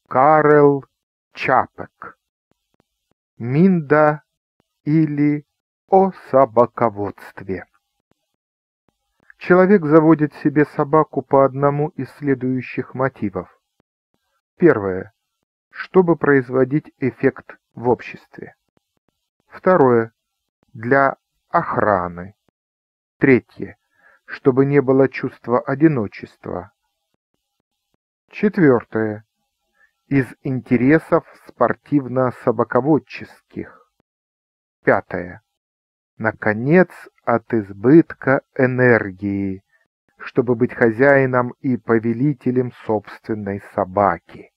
Карл Чапек. Минда или о собаководстве. Человек заводит себе собаку по одному из следующих мотивов. Первое. Чтобы производить эффект в обществе. Второе. Для охраны. Третье. Чтобы не было чувства одиночества. Четвертое. Из интересов спортивно-собаководческих. Пятое. Наконец, от избытка энергии, чтобы быть хозяином и повелителем собственной собаки.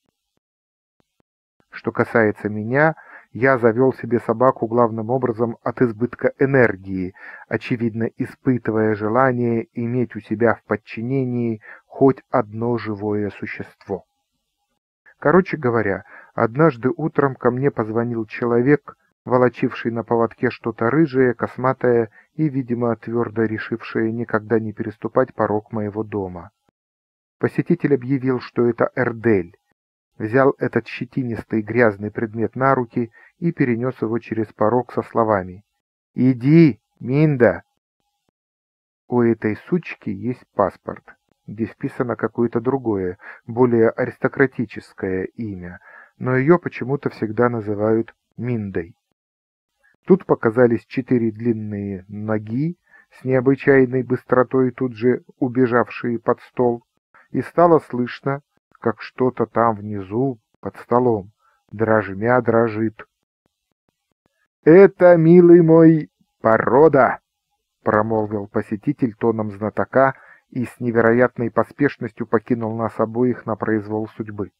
Что касается меня, я завел себе собаку главным образом от избытка энергии, очевидно испытывая желание иметь у себя в подчинении хоть одно живое существо. Короче говоря, однажды утром ко мне позвонил человек, волочивший на поводке что-то рыжее, косматое и, видимо, твердо решившее никогда не переступать порог моего дома. Посетитель объявил, что это Эрдель, взял этот щетинистый грязный предмет на руки и перенес его через порог со словами: «Иди, Минда!» У этой сучки есть паспорт, где вписано какое-то другое, более аристократическое имя, но ее почему-то всегда называют Миндой. Тут показались 4 длинные ноги, с необычайной быстротой тут же убежавшие под стол, и стало слышно, как что-то там внизу, под столом, дрожмя дрожит. «Это, милый мой, порода!» — промолвил посетитель тоном знатока и с невероятной поспешностью покинул нас обоих на произвол судьбы.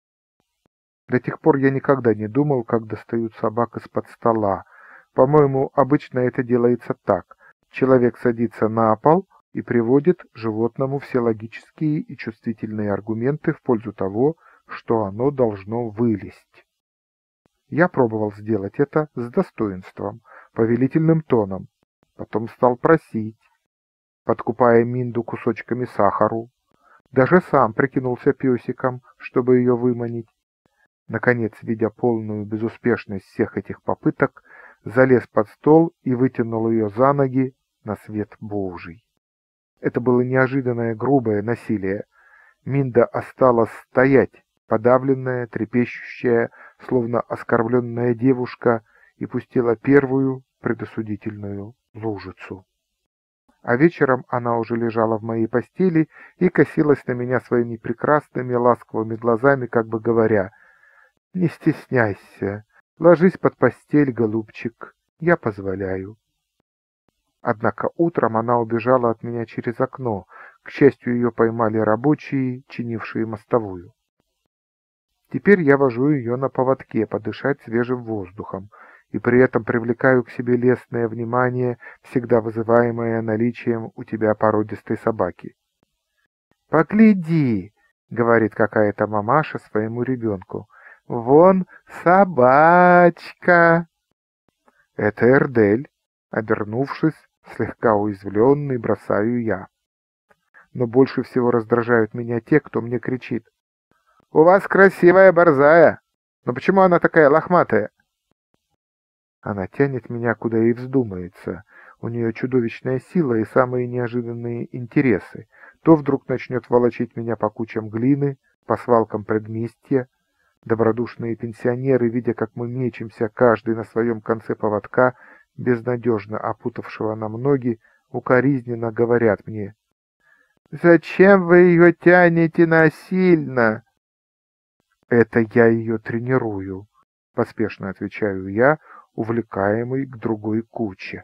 До тех пор я никогда не думал, как достают собак из-под стола. По-моему, обычно это делается так. Человек садится на пол и приводит животному все логические и чувствительные аргументы в пользу того, что оно должно вылезть. Я пробовал сделать это с достоинством, повелительным тоном, потом стал просить, подкупая Минду кусочками сахару. Даже сам прикинулся песиком, чтобы ее выманить. Наконец, видя полную безуспешность всех этих попыток, залез под стол и вытянул ее за ноги на свет Божий. Это было неожиданное грубое насилие. Минда осталась стоять, подавленная, трепещущая, словно оскорбленная девушка, и пустила первую предосудительную лужицу. А вечером она уже лежала в моей постели и косилась на меня своими прекрасными ласковыми глазами, как бы говоря: «Не стесняйся, ложись под постель, голубчик, я позволяю». Однако утром она убежала от меня через окно. К счастью, ее поймали рабочие, чинившие мостовую. Теперь я вожу ее на поводке подышать свежим воздухом, и при этом привлекаю к себе лестное внимание, всегда вызываемое наличием у тебя породистой собаки. «Погляди», — говорит какая-то мамаша своему ребенку, — «вон собачка». Это Эрдель. Обернувшись, слегка уязвленный, бросаю я. Но больше всего раздражают меня те, кто мне кричит: «У вас красивая борзая, но почему она такая лохматая?» Она тянет меня, куда ей вздумается. У нее чудовищная сила и самые неожиданные интересы. То вдруг начнет волочить меня по кучам глины, по свалкам предместья. Добродушные пенсионеры, видя, как мы мечемся, каждый на своем конце поводка, безнадежно опутавшего нам ноги, укоризненно говорят мне: «Зачем вы ее тянете насильно?» «Это я ее тренирую», — поспешно отвечаю я, увлекаемый к другой куче.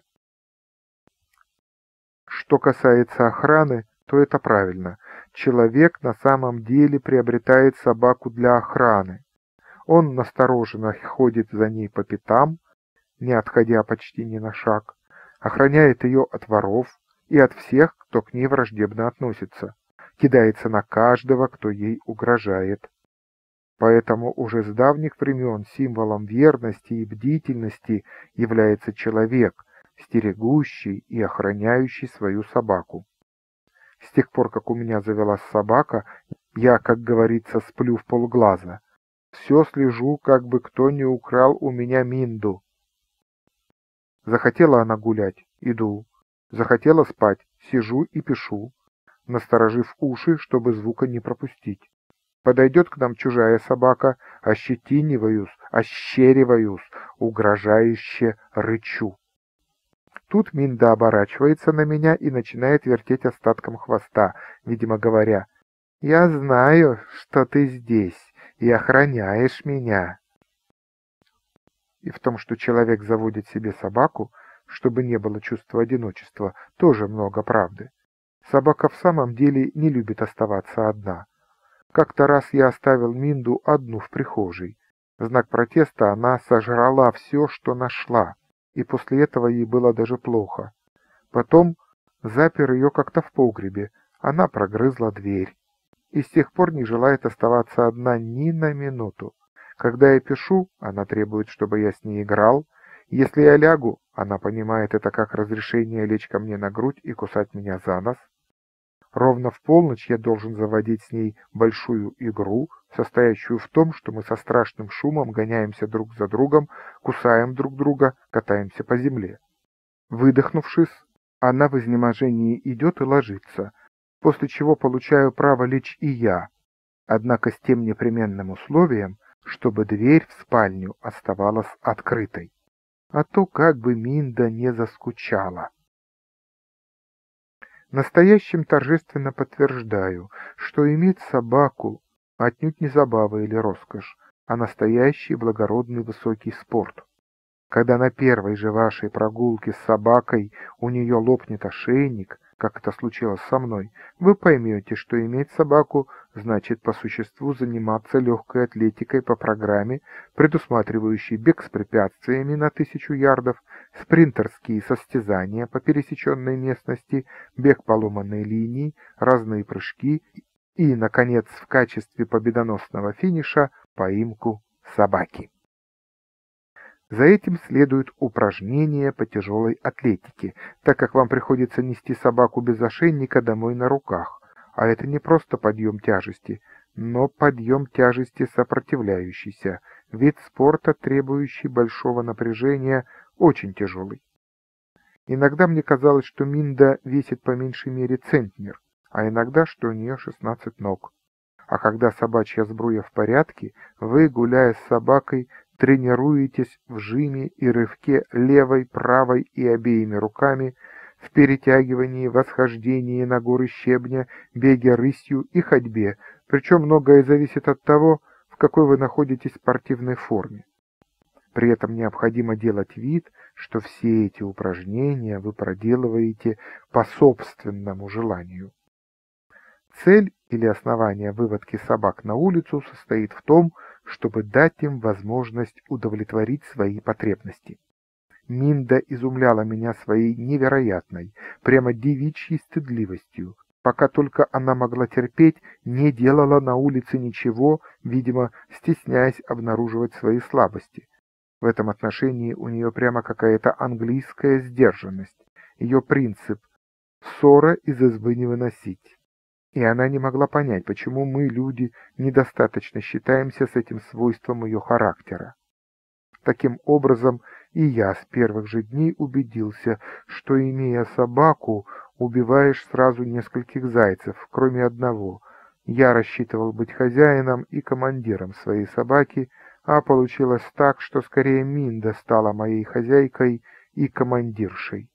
Что касается охраны, то это правильно. Человек на самом деле приобретает собаку для охраны. Он настороженно ходит за ней по пятам, не отходя почти ни на шаг, охраняет ее от воров и от всех, кто к ней враждебно относится, кидается на каждого, кто ей угрожает. Поэтому уже с давних времен символом верности и бдительности является человек, стерегущий и охраняющий свою собаку. С тех пор, как у меня завелась собака, я, как говорится, сплю в полглаза. Все слежу, как бы кто не украл у меня Минду. Захотела она гулять — иду. Захотела спать — сижу и пишу, насторожив уши, чтобы звука не пропустить. Подойдет к нам чужая собака, ощериваюсь, угрожающе рычу. Тут Минда оборачивается на меня и начинает вертеть остатком хвоста, видимо говоря: «Я знаю, что ты здесь и охраняешь меня». И в том, что человек заводит себе собаку, чтобы не было чувства одиночества, тоже много правды. Собака в самом деле не любит оставаться одна. Как-то раз я оставил Минду одну в прихожей. В знак протеста она сожрала все, что нашла, и после этого ей было даже плохо. Потом запер ее как-то в погребе, она прогрызла дверь. И с тех пор не желает оставаться одна ни на минуту. Когда я пишу, она требует, чтобы я с ней играл. Если я лягу, она понимает это как разрешение лечь ко мне на грудь и кусать меня за нос. Ровно в полночь я должен заводить с ней большую игру, состоящую в том, что мы со страшным шумом гоняемся друг за другом, кусаем друг друга, катаемся по земле. Выдохнувшись, она в изнеможении идет и ложится, после чего получаю право лечь и я, однако с тем непременным условием, чтобы дверь в спальню оставалась открытой. А то как бы Минда не заскучала. Настоящим торжественно подтверждаю, что иметь собаку отнюдь не забава или роскошь, а настоящий благородный высокий спорт. Когда на первой же вашей прогулке с собакой у нее лопнет ошейник, как это случилось со мной, вы поймете, что иметь собаку значит по существу заниматься легкой атлетикой по программе, предусматривающей бег с препятствиями на 1000 ярдов, спринтерские состязания по пересеченной местности, бег по ломаной линии, разные прыжки и, наконец, в качестве победоносного финиша поимку собаки. За этим следуют упражнения по тяжелой атлетике, так как вам приходится нести собаку без ошейника домой на руках, а это не просто подъем тяжести, но подъем тяжести сопротивляющийся, вид спорта, требующий большого напряжения, очень тяжелый. Иногда мне казалось, что Минда весит по меньшей мере центнер, а иногда, что у нее 16 ног. А когда собачья сбруя в порядке, вы, гуляя с собакой, тренируетесь в жиме и рывке левой, правой и обеими руками, в перетягивании, восхождении на горы щебня, беге рысью и ходьбе, причем многое зависит от того, в какой вы находитесь спортивной форме. При этом необходимо делать вид, что все эти упражнения вы проделываете по собственному желанию. Цель или основание выводки собак на улицу состоит в том, чтобы дать им возможность удовлетворить свои потребности. Минда изумляла меня своей невероятной, прямо девичьей стыдливостью. Пока только она могла терпеть, не делала на улице ничего, видимо, стесняясь обнаруживать свои слабости. В этом отношении у нее прямо какая-то английская сдержанность. Ее принцип «ссора из избы не выносить». И она не могла понять, почему мы, люди, недостаточно считаемся с этим свойством ее характера. Таким образом, и я с первых же дней убедился, что, имея собаку, убиваешь сразу нескольких зайцев, кроме одного. Я рассчитывал быть хозяином и командиром своей собаки, а получилось так, что скорее Минда стала моей хозяйкой и командиршей.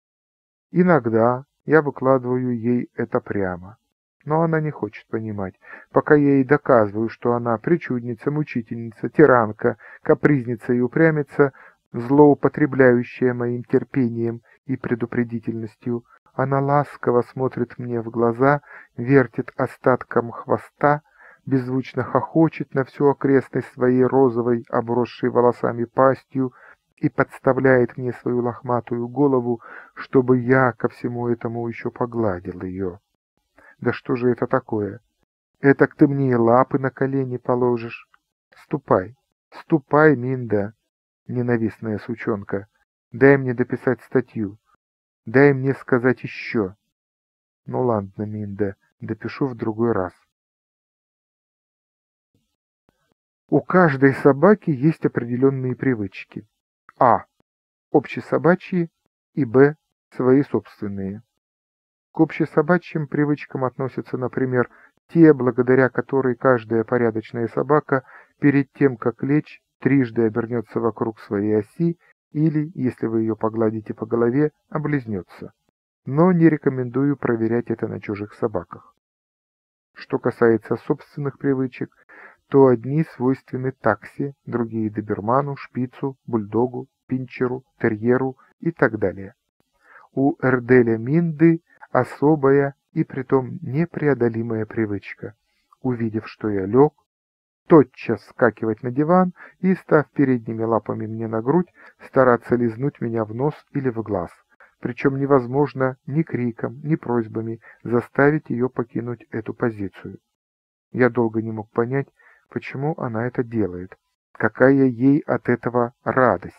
Иногда я выкладываю ей это прямо. Но она не хочет понимать, пока я ей доказываю, что она причудница, мучительница, тиранка, капризница и упрямица, злоупотребляющая моим терпением и предупредительностью. Она ласково смотрит мне в глаза, вертит остатком хвоста, беззвучно хохочет на всю окрестность своей розовой, обросшей волосами пастью и подставляет мне свою лохматую голову, чтобы я ко всему этому еще погладил ее. Да что же это такое? Этак ты мне и лапы на колени положишь. Ступай, ступай, Минда, ненавистная сучонка. Дай мне дописать статью. Дай мне сказать еще. Ну ладно, Минда, допишу в другой раз. У каждой собаки есть определенные привычки. А. Общесобачьи и Б. Свои собственные. К общесобачьим привычкам относятся, например, те, благодаря которой каждая порядочная собака перед тем, как лечь, трижды обернется вокруг своей оси или, если вы ее погладите по голове, облизнется. Но не рекомендую проверять это на чужих собаках. Что касается собственных привычек, то одни свойственны такси, другие доберману, шпицу, бульдогу, пинчеру, терьеру и так далее. У Эрделя Минды особая и притом непреодолимая привычка. Увидев, что я лег, тотчас вскакивать на диван и, став передними лапами мне на грудь, стараться лизнуть меня в нос или в глаз. Причем невозможно ни криком, ни просьбами заставить ее покинуть эту позицию. Я долго не мог понять, почему она это делает, какая ей от этого радость.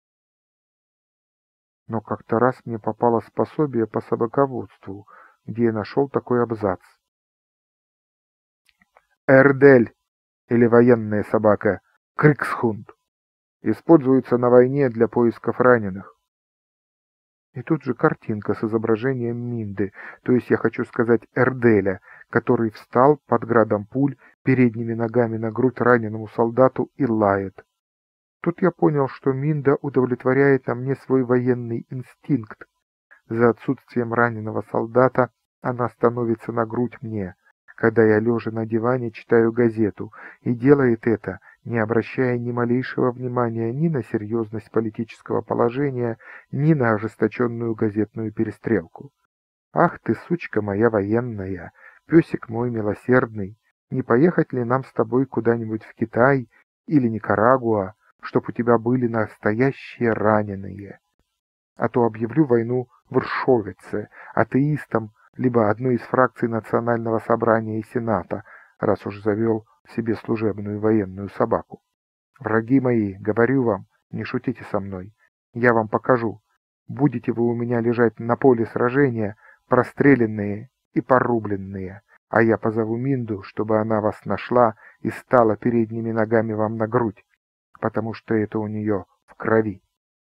Но как-то раз мне попалось пособие по собаководству, где я нашел такой абзац. Эрдель, или военная собака, криксхунд, используется на войне для поисков раненых. И тут же картинка с изображением Минды, то есть я хочу сказать Эрделя, который встал под градом пуль передними ногами на грудь раненому солдату и лает. Тут я понял, что Минда удовлетворяет на мне свой военный инстинкт. За отсутствием раненого солдата она становится на грудь мне, когда я, лежа на диване, читаю газету, и делает это, не обращая ни малейшего внимания ни на серьезность политического положения, ни на ожесточенную газетную перестрелку. «Ах ты, сучка моя военная, песик мой милосердный, не поехать ли нам с тобой куда-нибудь в Китай или Никарагуа, чтоб у тебя были настоящие раненые? А то объявлю войну варшовице, атеистам, либо одной из фракций Национального собрания и Сената, раз уж завел себе служебную военную собаку. Враги мои, говорю вам, не шутите со мной. Я вам покажу. Будете вы у меня лежать на поле сражения, простреленные и порубленные, а я позову Минду, чтобы она вас нашла и стала передними ногами вам на грудь, потому что это у нее в крови».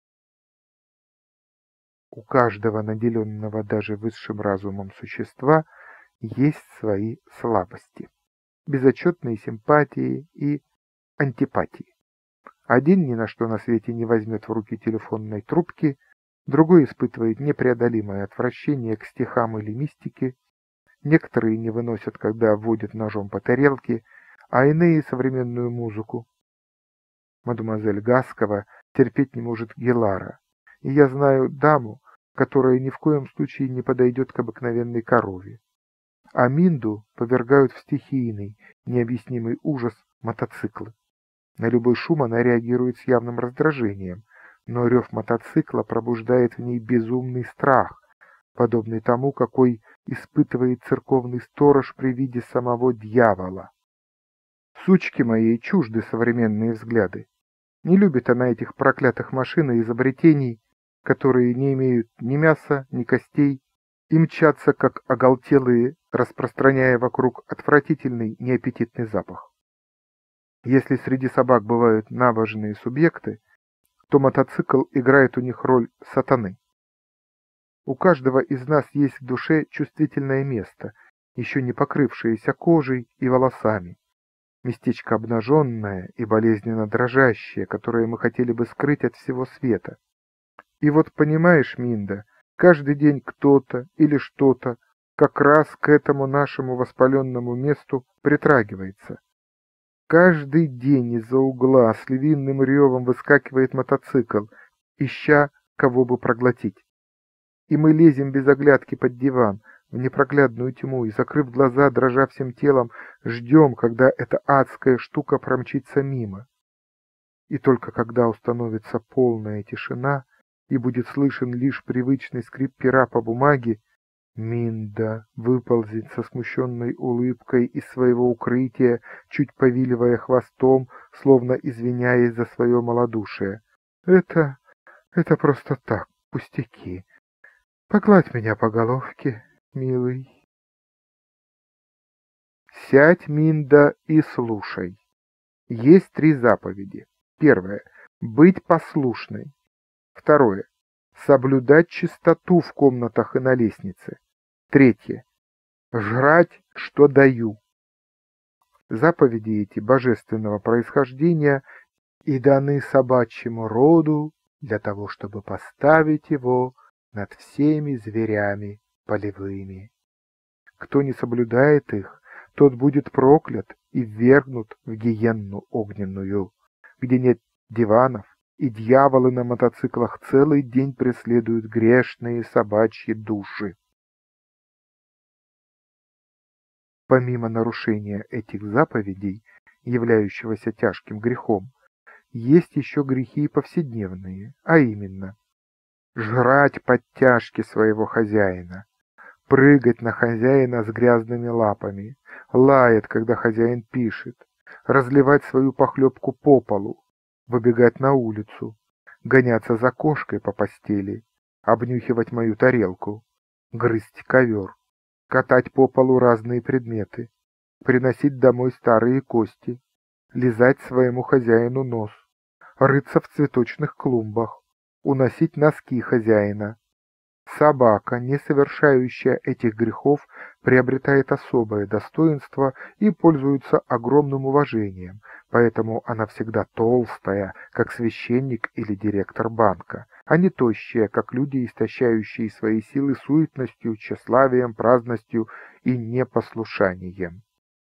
У каждого наделенного даже высшим разумом существа есть свои слабости, безотчетные симпатии и антипатии. Один ни на что на свете не возьмет в руки телефонной трубки, другой испытывает непреодолимое отвращение к стихам или мистике, некоторые не выносят, когда вводят ножом по тарелке, а иные — современную музыку. Мадемуазель Гаскова терпеть не может Гелара, и я знаю даму, которая ни в коем случае не подойдет к обыкновенной корове. А Минду повергают в стихийный, необъяснимый ужас мотоциклы. На любой шум она реагирует с явным раздражением, но рев мотоцикла пробуждает в ней безумный страх, подобный тому, какой испытывает церковный сторож при виде самого дьявола. Сучке моей чужды современные взгляды. Не любит она этих проклятых машин и изобретений, которые не имеют ни мяса, ни костей, и мчатся, как оголтелые, распространяя вокруг отвратительный, неаппетитный запах. Если среди собак бывают набожные субъекты, то мотоцикл играет у них роль сатаны. У каждого из нас есть в душе чувствительное место, еще не покрывшееся кожей и волосами, местечко обнаженное и болезненно дрожащее, которое мы хотели бы скрыть от всего света. И вот понимаешь, Минда, каждый день кто-то или что-то как раз к этому нашему воспаленному месту притрагивается. Каждый день из-за угла с львиным ревом выскакивает мотоцикл, ища кого бы проглотить. И мы лезем без оглядки под диван, в непроглядную тьму, и, закрыв глаза, дрожа всем телом, ждем, когда эта адская штука промчится мимо. И только когда установится полная тишина, и будет слышен лишь привычный скрип пера по бумаге, Минда выползет со смущенной улыбкой из своего укрытия, чуть повиливая хвостом, словно извиняясь за свое малодушие. Это просто так, пустяки. Погладь меня по головке, милый. Сядь, Минда, и слушай. Есть 3 заповеди. Первое. Быть послушной. Второе. Соблюдать чистоту в комнатах и на лестнице. Третье. Жрать, что даю. Заповеди эти божественного происхождения и даны собачьему роду для того, чтобы поставить его над всеми зверями полевыми. Кто не соблюдает их, тот будет проклят и ввергнут в гиенну огненную, где нет диванов, и дьяволы на мотоциклах целый день преследуют грешные собачьи души. Помимо нарушения этих заповедей, являющегося тяжким грехом, есть еще грехи повседневные, а именно жрать подтяжки своего хозяина, прыгать на хозяина с грязными лапами, лаять, когда хозяин пишет, разливать свою похлебку по полу, выбегать на улицу, гоняться за кошкой по постели, обнюхивать мою тарелку, грызть ковер, катать по полу разные предметы, приносить домой старые кости, лизать своему хозяину нос, рыться в цветочных клумбах, уносить носки хозяина. Собака, не совершающая этих грехов, приобретает особое достоинство и пользуется огромным уважением, поэтому она всегда толстая, как священник или директор банка, а не тощая, как люди, истощающие свои силы суетностью, тщеславием, праздностью и непослушанием.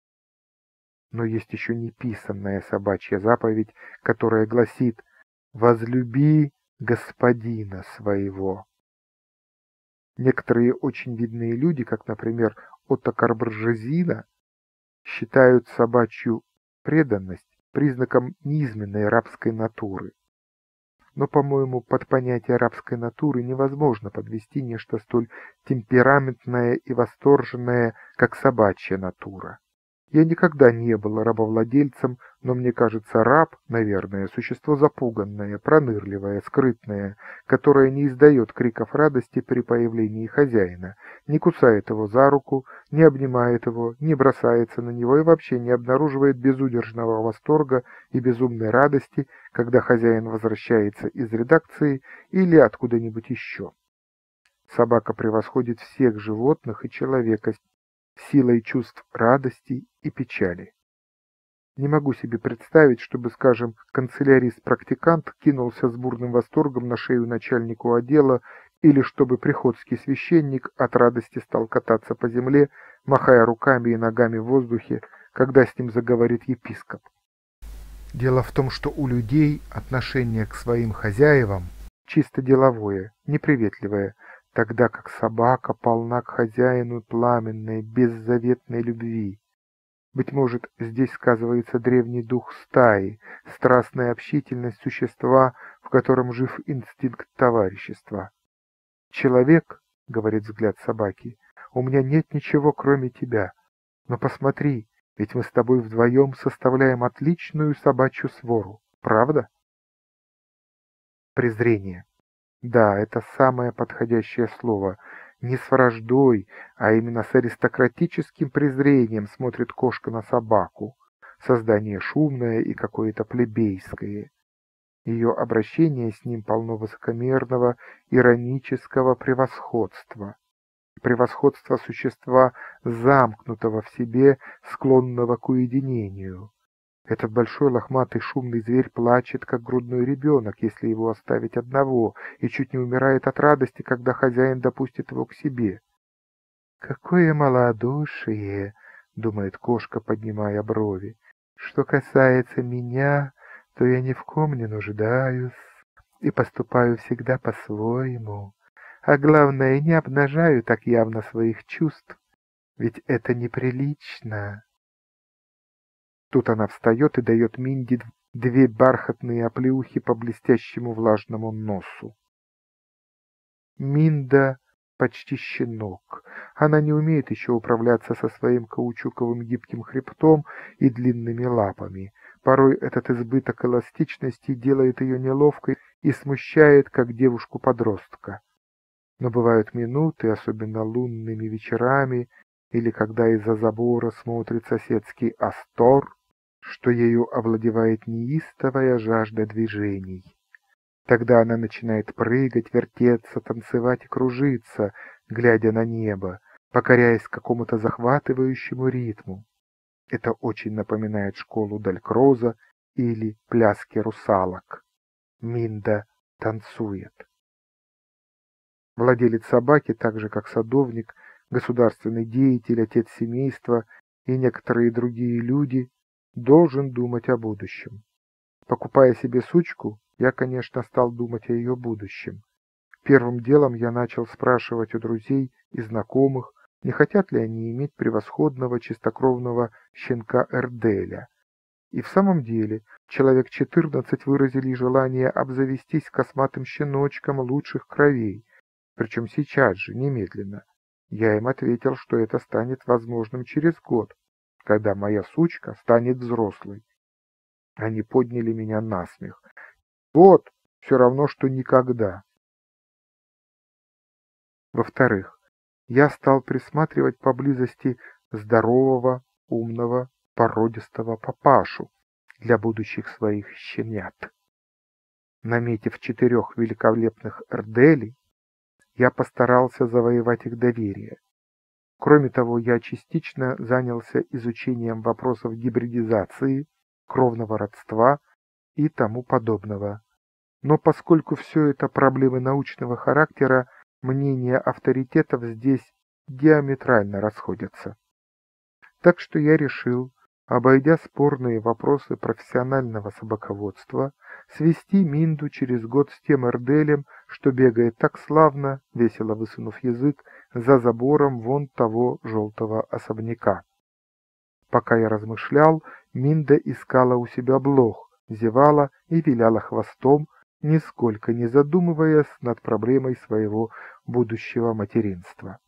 Но есть еще неписанная собачья заповедь, которая гласит «Возлюби господина своего». Некоторые очень видные люди, как, например, Оттокар Бржезина, считают собачью преданность признаком низменной рабской натуры. Но, по-моему, под понятие рабской натуры невозможно подвести нечто столь темпераментное и восторженное, как собачья натура. Я никогда не был рабовладельцем, но мне кажется, раб, наверное, существо запуганное, пронырливое, скрытное, которое не издает криков радости при появлении хозяина, не кусает его за руку, не обнимает его, не бросается на него и вообще не обнаруживает безудержного восторга и безумной радости, когда хозяин возвращается из редакции или откуда-нибудь еще. Собака превосходит всех животных и человека силой чувств радости и печали. Не могу себе представить, чтобы, скажем, канцелярист-практикант кинулся с бурным восторгом на шею начальнику отдела или чтобы приходский священник от радости стал кататься по земле, махая руками и ногами в воздухе, когда с ним заговорит епископ. Дело в том, что у людей отношение к своим хозяевам чисто деловое, неприветливое, тогда как собака полна к хозяину пламенной, беззаветной любви. Быть может, здесь сказывается древний дух стаи, страстная общительность существа, в котором жив инстинкт товарищества. «Человек, — говорит взгляд собаки, — у меня нет ничего, кроме тебя. Но посмотри, ведь мы с тобой вдвоем составляем отличную собачью свору, правда?» Презрение. Да, это самое подходящее слово. Не с враждой, а именно с аристократическим презрением смотрит кошка на собаку. Создание шумное и какое-то плебейское. Ее обращение с ним полно высокомерного, иронического превосходства. Превосходство существа, замкнутого в себе, склонного к уединению. Этот большой лохматый шумный зверь плачет, как грудной ребенок, если его оставить одного, и чуть не умирает от радости, когда хозяин допустит его к себе. «Какое малодушие!» — думает кошка, поднимая брови. «Что касается меня, то я ни в ком не нуждаюсь и поступаю всегда по-своему. А главное, не обнажаю так явно своих чувств, ведь это неприлично». Тут она встает и дает Минди 2 бархатные оплеухи по блестящему влажному носу. Минда почти щенок. Она не умеет еще управляться со своим каучуковым гибким хребтом и длинными лапами. Порой этот избыток эластичности делает ее неловкой и смущает, как девушку-подростка. Но бывают минуты, особенно лунными вечерами, или когда из-за забора смотрит соседский Астор, что ею овладевает неистовая жажда движений. Тогда она начинает прыгать, вертеться, танцевать и кружиться, глядя на небо, покоряясь какому-то захватывающему ритму. Это очень напоминает школу Далькроза или пляски русалок. Минда танцует. Владелец собаки, так же как садовник, государственный деятель, отец семейства и некоторые другие люди, должен думать о будущем. Покупая себе сучку, я, конечно, стал думать о ее будущем. Первым делом я начал спрашивать у друзей и знакомых, не хотят ли они иметь превосходного чистокровного щенка Эрделя. И в самом деле, человек 14 выразили желание обзавестись косматым щеночком лучших кровей, причем сейчас же, немедленно. Я им ответил, что это станет возможным через год, когда моя сучка станет взрослой. Они подняли меня на смех. Вот, все равно, что никогда. Во-вторых, я стал присматривать поблизости здорового, умного, породистого папашу для будущих своих щенят. Наметив 4 великолепных эрделей, я постарался завоевать их доверие. Кроме того, я частично занялся изучением вопросов гибридизации, кровного родства и тому подобного. Но поскольку все это проблемы научного характера, мнения авторитетов здесь диаметрально расходятся. Так что я решил, обойдя спорные вопросы профессионального собаководства, свести Минду через год с тем эрделем, что бегает так славно, весело высунув язык, за забором вон того желтого особняка. Пока я размышлял, Минда искала у себя блох, зевала и виляла хвостом, нисколько не задумываясь над проблемой своего будущего материнства.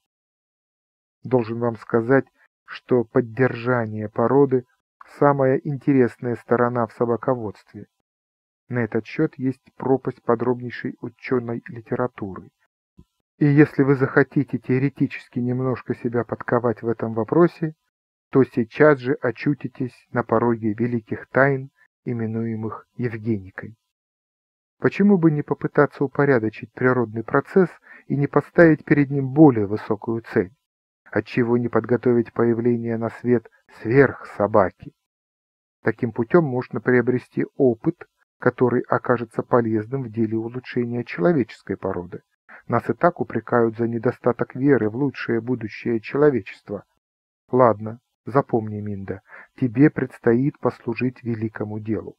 Должен вам сказать, что поддержание породы – самая интересная сторона в собаководстве. На этот счет есть пропасть подробнейшей ученой литературы. И если вы захотите теоретически немножко себя подковать в этом вопросе, то сейчас же очутитесь на пороге великих тайн, именуемых Евгеникой. Почему бы не попытаться упорядочить природный процесс и не поставить перед ним более высокую цель? Отчего не подготовить появление на свет сверхсобаки? Таким путем можно приобрести опыт, который окажется полезным в деле улучшения человеческой породы. Нас и так упрекают за недостаток веры в лучшее будущее человечества. Ладно, запомни, Минда, тебе предстоит послужить великому делу.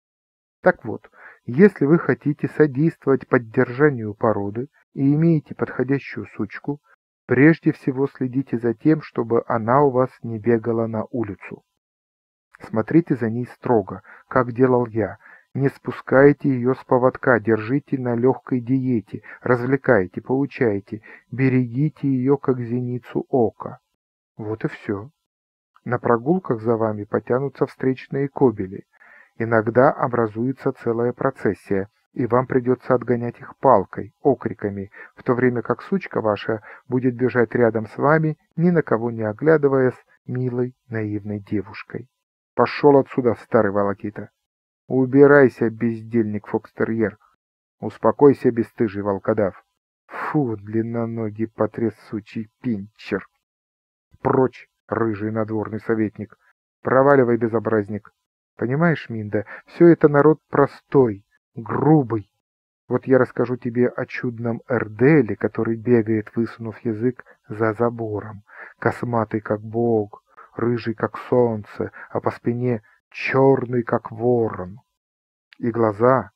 Так вот, если вы хотите содействовать поддержанию породы и имеете подходящую сучку, прежде всего следите за тем, чтобы она у вас не бегала на улицу. Смотрите за ней строго, как делал я. Не спускайте ее с поводка, держите на легкой диете, развлекайте, поучайте, берегите ее, как зеницу ока. Вот и все. На прогулках за вами потянутся встречные кобели. Иногда образуется целая процессия, и вам придется отгонять их палкой, окриками, в то время как сучка ваша будет бежать рядом с вами, ни на кого не оглядываясь, милой, наивной девушкой. Пошел отсюда, старый волокита! Убирайся, бездельник фокстерьер! Успокойся, бесстыжий волкодав! Фу, длинноногий потрясучий пинчер! Прочь, рыжий надворный советник! Проваливай, безобразник! Понимаешь, Минда, все это народ простой, грубый. Вот я расскажу тебе о чудном эрделе, который бегает, высунув язык за забором, косматый, как бог, рыжий, как солнце, а по спине черный, как ворон. И глаза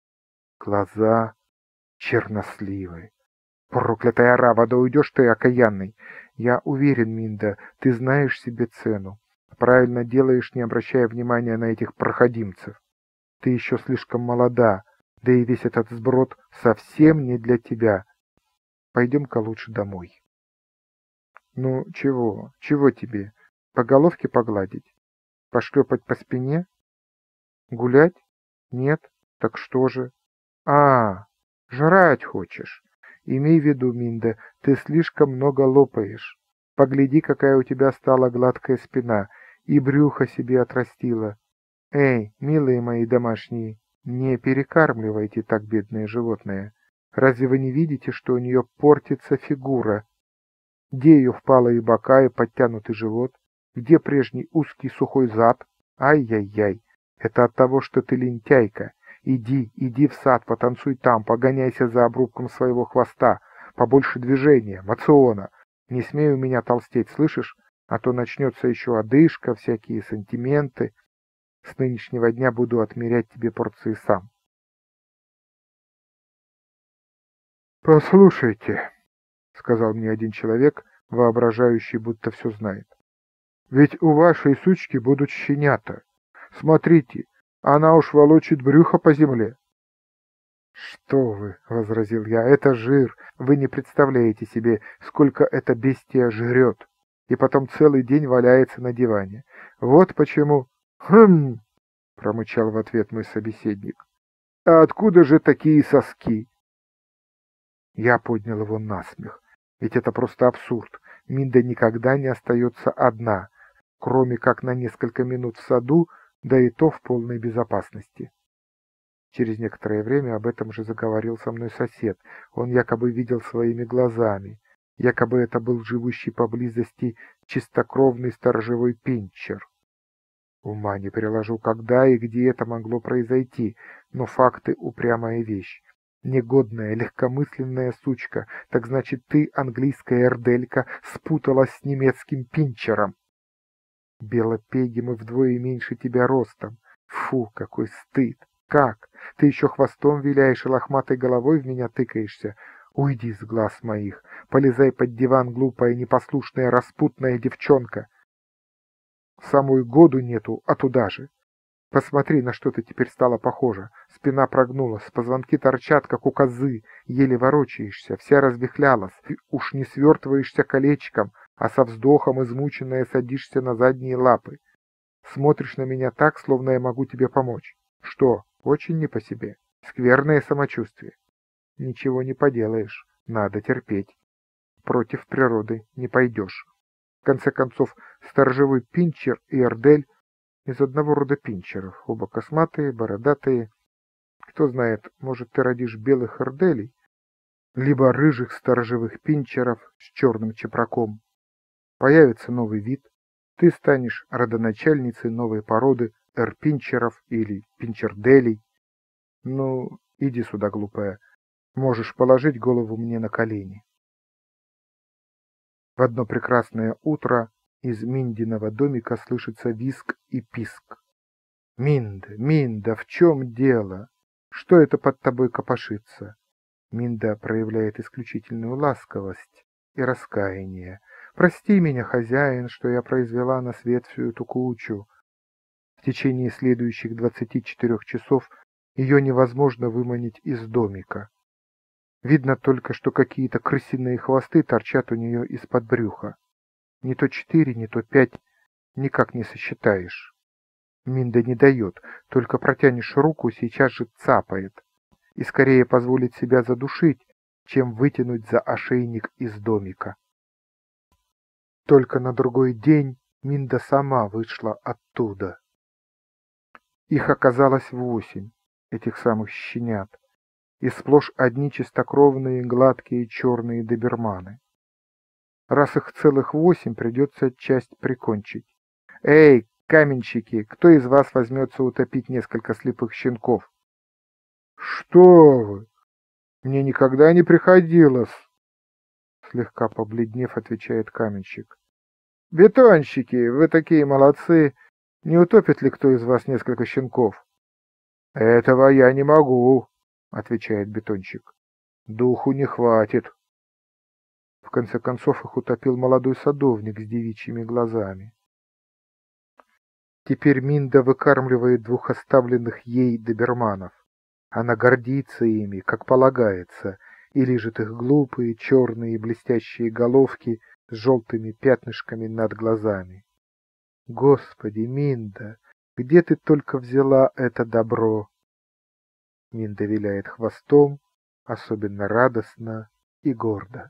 черносливые. Проклятая рава, да уйдешь ты, окаянный. Я уверен, Минда, ты знаешь себе цену. Правильно делаешь, не обращая внимания на этих проходимцев. Ты еще слишком молода, да и весь этот сброд совсем не для тебя. Пойдем-ка лучше домой. Ну, чего тебе? По головке погладить? Пошлепать по спине? Гулять? Нет? Так что же? Жрать хочешь? Имей в виду, Минда, ты слишком много лопаешь. Погляди, какая у тебя стала гладкая спина, и брюхо себе отрастила. Эй, милые мои домашние, не перекармливайте так бедное животное. Разве вы не видите, что у нее портится фигура? Где ее впалые бока и подтянутый живот? Где прежний узкий сухой зад? Ай-яй-яй, это от того, что ты лентяйка. Иди в сад, потанцуй там, погоняйся за обрубком своего хвоста. Побольше движения, мациона. Не смей у меня толстеть, слышишь? А то начнется еще одышка, всякие сантименты. С нынешнего дня буду отмерять тебе порции сам. «Послушайте», — сказал мне один человек, воображающий, будто все знает, «ведь у вашей сучки будут щенята. Смотрите, она уж волочит брюхо по земле». «Что вы», — возразил я, — «это жир. Вы не представляете себе, сколько эта бестия жрет. И потом целый день валяется на диване. Вот почему...» «Хм!» — промычал в ответ мой собеседник. «А откуда же такие соски?» Я поднял его на смех. Ведь это просто абсурд. Минда никогда не остается одна, кроме как на несколько минут в саду, да и то в полной безопасности. Через некоторое время об этом же заговорил со мной сосед. Он якобы видел своими глазами. Якобы это был живущий поблизости чистокровный сторожевой пинчер. Ума не приложу, когда и где это могло произойти, но факты — упрямая вещь. Негодная, легкомысленная сучка, так значит, ты, английская эрделька, спуталась с немецким пинчером. Белопеги мы вдвое меньше тебя ростом. Фу, какой стыд! Как? Ты еще хвостом виляешь и лохматой головой в меня тыкаешься? Уйди с глаз моих, полезай под диван, глупая, непослушная, распутная девчонка. Самую году нету, а туда же. Посмотри, на что ты теперь стала похожа. Спина прогнулась, позвонки торчат, как у козы, еле ворочаешься, вся развихлялась, уж не свертываешься колечком, а со вздохом измученная садишься на задние лапы. Смотришь на меня так, словно я могу тебе помочь. Что, очень не по себе? Скверное самочувствие. Ничего не поделаешь, надо терпеть. Против природы не пойдешь. В конце концов, сторожевой пинчер и эрдель из одного рода пинчеров, оба косматые, бородатые. Кто знает, может, ты родишь белых эрделей, либо рыжих сторожевых пинчеров с черным чепраком. Появится новый вид, ты станешь родоначальницей новой породы эрпинчеров или пинчерделей. Ну, иди сюда, глупая, можешь положить голову мне на колени. В одно прекрасное утро из Миндиного домика слышится визг и писк. «Минда, Минда, в чем дело? Что это под тобой копошится?» Минда проявляет исключительную ласковость и раскаяние. «Прости меня, хозяин, что я произвела на свет всю эту кучу». В течение следующих 24 часов ее невозможно выманить из домика. Видно только, что какие-то крысиные хвосты торчат у нее из-под брюха. Не то 4, не то 5, никак не сосчитаешь. Минда не дает, только протянешь руку, сейчас же цапает. И скорее позволит себя задушить, чем вытянуть за ошейник из домика. Только на другой день Минда сама вышла оттуда. Их оказалось 8, этих самых щенят, и сплошь одни чистокровные, гладкие, черные доберманы. Раз их целых 8, придется часть прикончить. «Эй, каменщики, кто из вас возьмется утопить несколько слепых щенков?» «Что вы? Мне никогда не приходилось!» Слегка побледнев, отвечает каменщик. «Бетонщики, вы такие молодцы! Не утопит ли кто из вас несколько щенков?» «Этого я не могу», — отвечает бетонщик. «Духу не хватит». В конце концов их утопил молодой садовник с девичьими глазами. Теперь Минда выкармливает 2 оставленных ей доберманов. Она гордится ими, как полагается, и лижет их глупые, черные, блестящие головки с желтыми пятнышками над глазами. Господи, Минда, где ты только взяла это добро? Минда виляет хвостом, особенно радостно и гордо.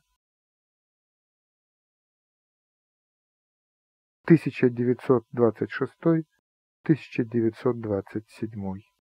1926 1927.